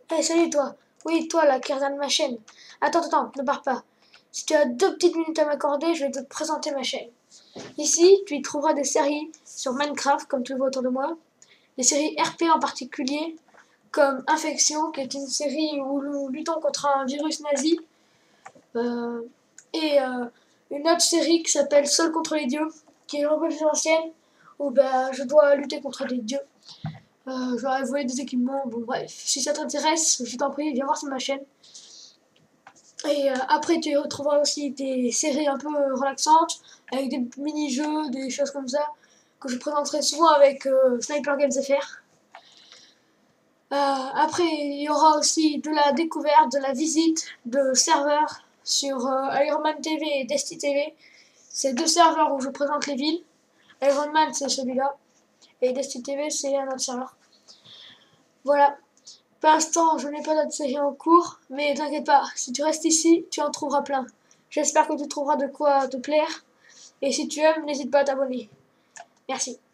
Hey, salut toi. Oui, toi là qui regarde ma chaîne. Attends, ne pars pas. Si tu as 2 petites minutes à m'accorder, je vais te présenter ma chaîne. Ici, tu y trouveras des séries sur Minecraft, comme tu le vois autour de moi. Des séries RP en particulier, comme Infection, qui est une série où nous luttons contre un virus nazi. Euh, et une autre série qui s'appelle Seul contre les dieux, qui est un peu plus ancienne, où je dois lutter contre des dieux. J'aurais volé des équipements, bon bref. Si ça t'intéresse, je t'en prie, viens voir sur ma chaîne. Et après, tu retrouveras aussi des séries un peu relaxantes, avec des mini-jeux, des choses comme ça, que je présenterai souvent avec Sniper Games FR. Après, il y aura aussi de la découverte, de la visite de serveurs sur Iron Man TV et Destiny TV. C'est 2 serveurs où je présente les villes. Iron Man, c'est celui-là, et Destiny TV, c'est un autre serveur. Voilà. Pour l'instant, je n'ai pas d'autres séries en cours, mais t'inquiète pas, si tu restes ici, tu en trouveras plein. J'espère que tu trouveras de quoi te plaire, et si tu aimes, n'hésite pas à t'abonner. Merci.